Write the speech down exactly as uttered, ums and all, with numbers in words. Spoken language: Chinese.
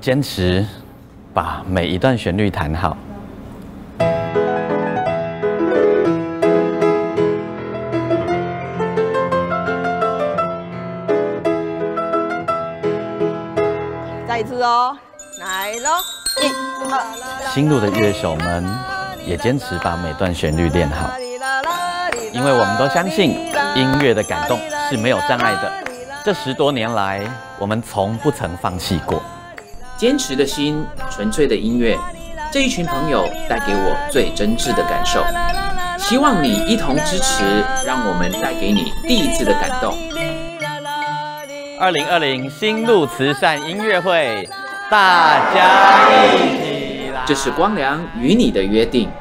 坚持把每一段旋律弹好。 再一次哦，来喽，一、二。 新路的乐手们也坚持把每段旋律练好，因为我们都相信音乐的感动是没有障碍的。这十多年来，我们从不曾放弃过。 坚持的心，纯粹的音乐，这一群朋友带给我最真挚的感受。希望你一同支持，让我们带给你第一次的感动。 二零二零新路慈善音乐会，大家一起来！ 这是光良与你的约定。